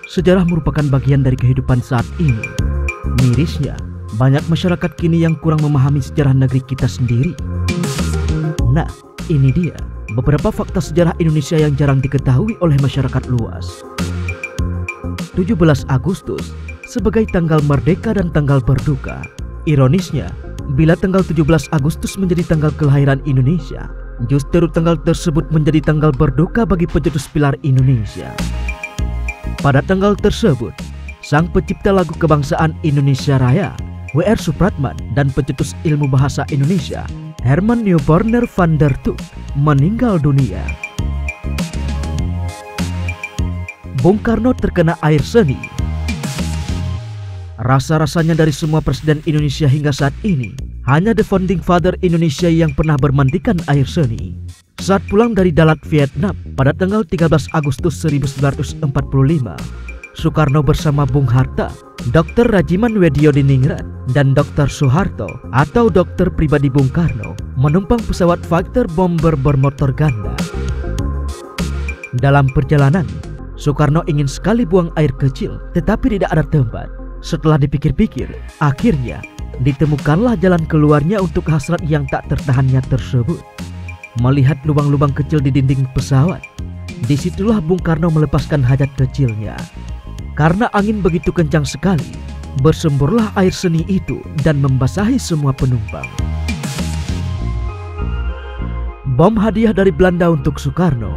Sejarah merupakan bagian dari kehidupan saat ini. Mirisnya, banyak masyarakat kini yang kurang memahami sejarah negeri kita sendiri. Nah, ini dia beberapa fakta sejarah Indonesia yang jarang diketahui oleh masyarakat luas. 17 Agustus sebagai tanggal merdeka dan tanggal berduka. Ironisnya, bila tanggal 17 Agustus menjadi tanggal kelahiran Indonesia, justru tanggal tersebut menjadi tanggal berduka bagi pencetus pilar Indonesia. Pada tanggal tersebut, sang pencipta lagu kebangsaan Indonesia Raya, W.R. Supratman, dan pencetus ilmu bahasa Indonesia, Herman Newborner van der Tuk, meninggal dunia. Bung Karno terkena air seni. Rasa-rasanya dari semua presiden Indonesia hingga saat ini, hanya the founding father Indonesia yang pernah bermandikan air seni. Saat pulang dari Dalat, Vietnam pada tanggal 13 Agustus 1945, Soekarno bersama Bung Hatta, Dr. Rajiman Weddiodiningrat, dan Dr. Soeharto atau dokter pribadi Bung Karno menumpang pesawat fighter bomber bermotor ganda. Dalam perjalanan, Soekarno ingin sekali buang air kecil, tetapi tidak ada tempat. Setelah dipikir-pikir, akhirnya ditemukanlah jalan keluarnya untuk hasrat yang tak tertahannya tersebut. Melihat lubang-lubang kecil di dinding pesawat, disitulah Bung Karno melepaskan hajat kecilnya. Karena angin begitu kencang sekali, bersemburlah air seni itu dan membasahi semua penumpang. Bom hadiah dari Belanda untuk Soekarno.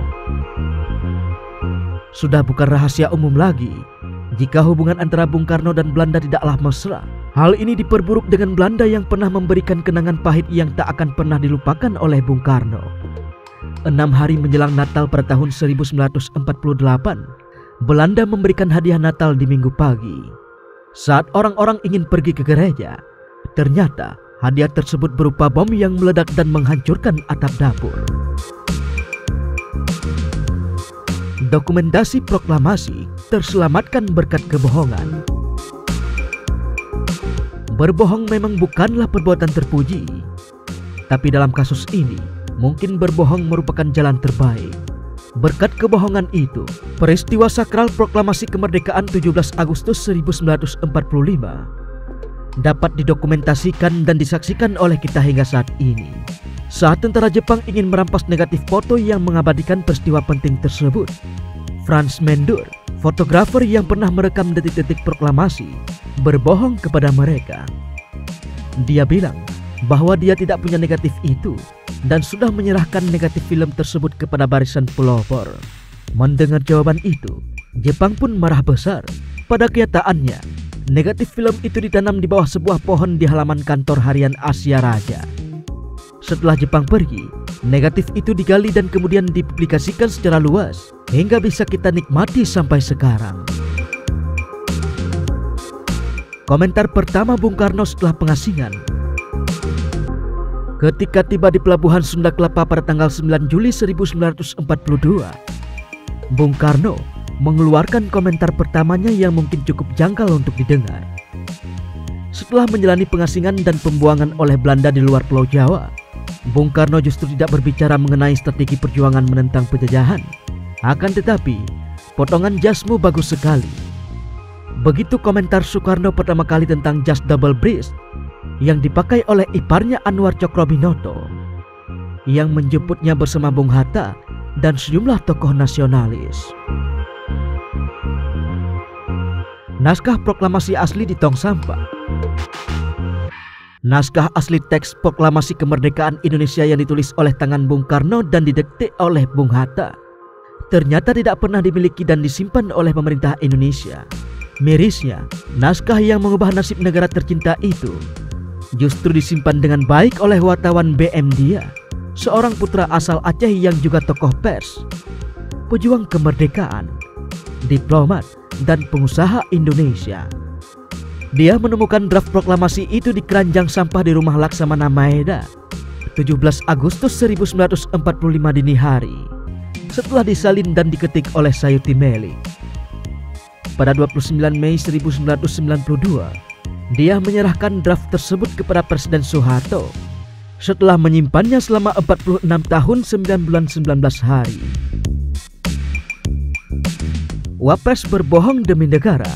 Sudah bukan rahasia umum lagi jika hubungan antara Bung Karno dan Belanda tidaklah mesra. Hal ini diperburuk dengan Belanda yang pernah memberikan kenangan pahit yang tak akan pernah dilupakan oleh Bung Karno. 6 hari menjelang Natal pada tahun 1948, Belanda memberikan hadiah Natal di Minggu pagi. Saat orang-orang ingin pergi ke gereja, ternyata hadiah tersebut berupa bom yang meledak dan menghancurkan atap dapur. Dokumentasi proklamasi terselamatkan berkat kebohongan. Berbohong memang bukanlah perbuatan terpuji, tapi dalam kasus ini mungkin berbohong merupakan jalan terbaik. Berkat kebohongan itu, peristiwa sakral proklamasi kemerdekaan 17 Agustus 1945 dapat didokumentasikan dan disaksikan oleh kita hingga saat ini. Saat tentara Jepang ingin merampas negatif foto yang mengabadikan peristiwa penting tersebut, Franz Mendur, fotografer yang pernah merekam detik-detik proklamasi, berbohong kepada mereka. Dia bilang bahwa dia tidak punya negatif itu dan sudah menyerahkan negatif film tersebut kepada barisan pelopor. Mendengar jawaban itu, Jepang pun marah besar. Pada kenyataannya, negatif film itu ditanam di bawah sebuah pohon di halaman kantor harian Asia Raja. Setelah Jepang pergi, negatif itu digali dan kemudian dipublikasikan secara luas hingga bisa kita nikmati sampai sekarang. Komentar pertama Bung Karno setelah pengasingan. Ketika tiba di pelabuhan Sunda Kelapa pada tanggal 9 Juli 1942, Bung Karno mengeluarkan komentar pertamanya yang mungkin cukup janggal untuk didengar. Setelah menjalani pengasingan dan pembuangan oleh Belanda di luar Pulau Jawa, Bung Karno justru tidak berbicara mengenai strategi perjuangan menentang penjajahan. Akan tetapi, potongan jasmu bagus sekali. Begitu komentar Soekarno pertama kali tentang jas double breast yang dipakai oleh iparnya Anwar Cokrobinoto, yang menjemputnya bersama Bung Hatta dan sejumlah tokoh nasionalis. Naskah proklamasi asli di tong sampah. Naskah asli teks proklamasi kemerdekaan Indonesia yang ditulis oleh tangan Bung Karno dan didikte oleh Bung Hatta ternyata tidak pernah dimiliki dan disimpan oleh pemerintah Indonesia. Mirisnya, naskah yang mengubah nasib negara tercinta itu justru disimpan dengan baik oleh wartawan BM Dia, seorang putra asal Aceh yang juga tokoh pers, pejuang kemerdekaan, diplomat, dan pengusaha Indonesia. Dia menemukan draft proklamasi itu di keranjang sampah di rumah Laksamana Maeda 17 Agustus 1945 dini hari, setelah disalin dan diketik oleh Sayuti Meli. Pada 29 Mei 1992, dia menyerahkan draft tersebut kepada Presiden Soeharto setelah menyimpannya selama 46 tahun 9 bulan 19 hari. Wapres berbohong demi negara.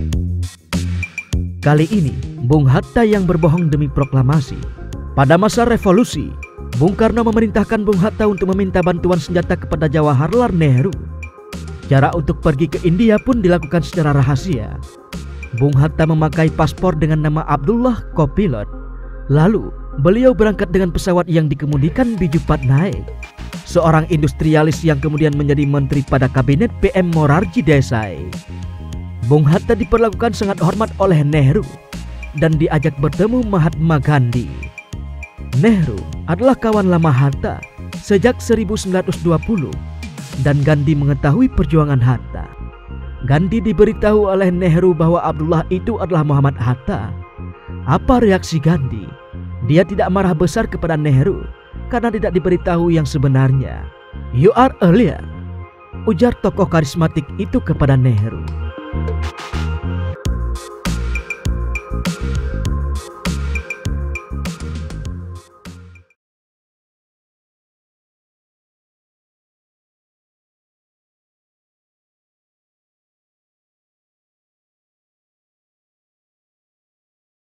Kali ini, Bung Hatta yang berbohong demi proklamasi. Pada masa revolusi, Bung Karno memerintahkan Bung Hatta untuk meminta bantuan senjata kepada Jawaharlal Nehru. Cara untuk pergi ke India pun dilakukan secara rahasia. Bung Hatta memakai paspor dengan nama Abdullah Kopilot. Lalu, beliau berangkat dengan pesawat yang dikemudikan Biju Patnaik, seorang industrialis yang kemudian menjadi menteri pada kabinet PM Morarji Desai. Bung Hatta diperlakukan sangat hormat oleh Nehru dan diajak bertemu Mahatma Gandhi. Nehru adalah kawan lama Hatta sejak 1920 dan Gandhi mengetahui perjuangan Hatta. Gandhi diberitahu oleh Nehru bahwa Abdullah itu adalah Muhammad Hatta. Apa reaksi Gandhi? Dia tidak marah besar kepada Nehru karena tidak diberitahu yang sebenarnya. "You are a liar," ujar tokoh karismatik itu kepada Nehru.